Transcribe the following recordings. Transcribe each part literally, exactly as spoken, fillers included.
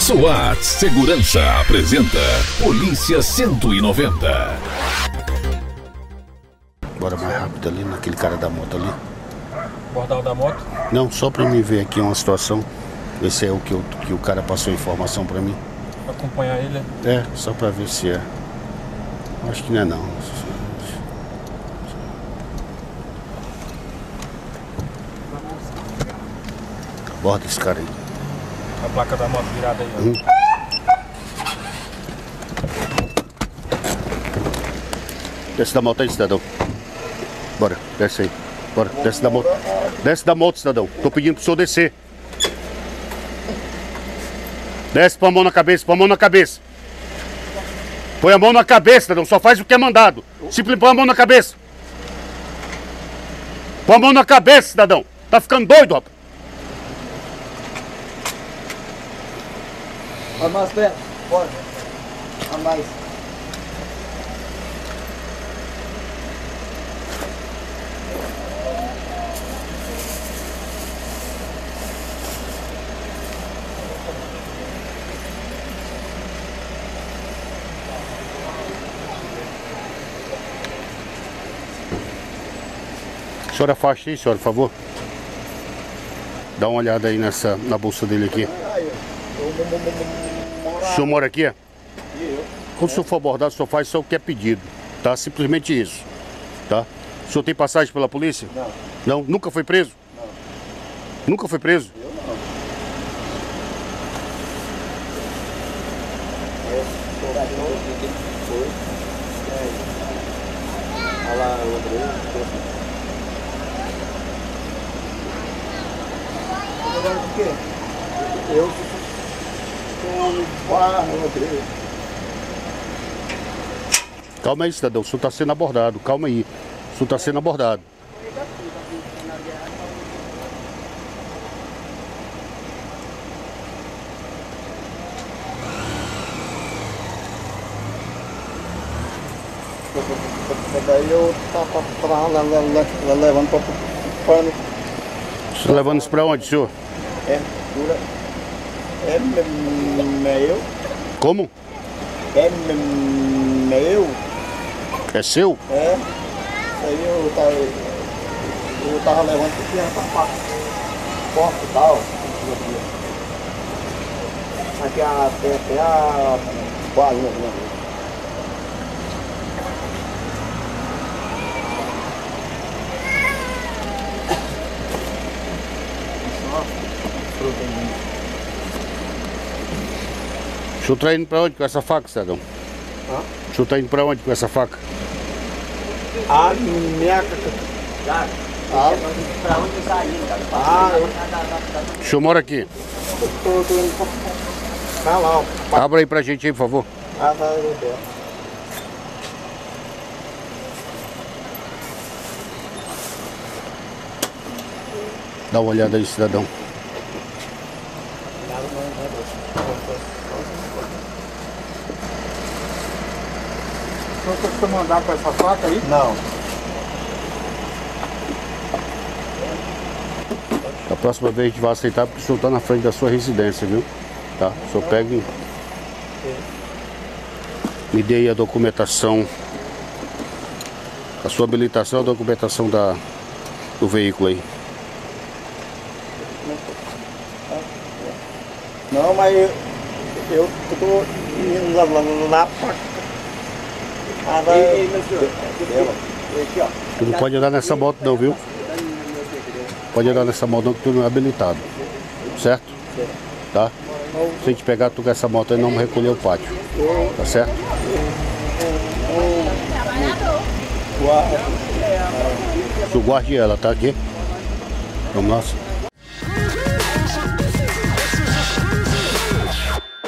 SWAT Segurança apresenta Polícia cento e noventa. Bora mais rápido ali, naquele cara da moto ali. Bordal da moto? Não, só pra me ver aqui uma situação. Ver se é o que, eu, que o cara passou informação pra mim. Acompanhar ele? É, só pra ver se é. Acho que não é não. Aborda esse cara aí. A placa da moto virada aí. Hum. Desce da moto aí, cidadão. Bora, desce aí. Bora, desce da moto. Desce da moto, cidadão. Tô pedindo pro senhor descer. Desce, põe a mão na cabeça, põe a mão na cabeça. Põe a mão na cabeça, cidadão. Só faz o que é mandado. Simplesmente põe a mão na cabeça. Põe a mão na cabeça, cidadão. Tá ficando doido, rapaz. A mais perto, bora. A mais. Senhora, afaste aí, senhora, por favor. Dá uma olhada aí nessa, na bolsa dele aqui. O senhor mora aqui, é? Quando o senhor for abordado, o senhor faz só o que é pedido, tá? Simplesmente isso, tá? O senhor tem passagem pela polícia? Não. Não? Nunca foi preso? Não. Nunca foi preso? Eu não. Foi. Olha lá, o André. Agora por quê? Eu sou um barro, André. Calma aí, cidadão, o senhor está sendo abordado, calma aí. O senhor está sendo abordado. Daí eu tava levando para o pano. O senhor levando isso para onde, senhor? É, dura. É meu. Como? É meu. É seu? É. Isso aí eu tava. Eu tava levando porque era pra porta e tal. Aqui a, tem até a balinha ali. O senhor tá indo pra onde com essa faca, cidadão? Hã? O senhor tá indo pra onde com essa faca? A minha... Ah, Pra onde sair, cara? ah, eu O senhor mora aqui? tô, tô indo pra... Tá lá, ó. Abra aí pra gente aí, por favor. Ah, tá, eu quero. Dá uma olhada aí, cidadão. Então você precisa mandar com essa faca aí? Não. Da próxima vez a gente vai aceitar porque o senhor está na frente da sua residência, viu? Tá? O senhor pega e... Me dê aí a documentação. A sua habilitação, a documentação da... do veículo aí. Não, mas eu, eu tô indo lá, lá, lá pra... Ah, vai... Ei, ei, meu senhor, aqui, ó. Tu não pode andar nessa moto não, viu? Pode andar nessa moto não, que tu não é habilitado. Certo? Tá? Se a gente pegar tu com essa moto aí, não vamos recolher o pátio. Tá certo? Tu guarde ela, tá aqui? Vamos lá.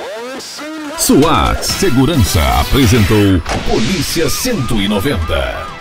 SWAT Segurança apresentou Polícia cento e noventa.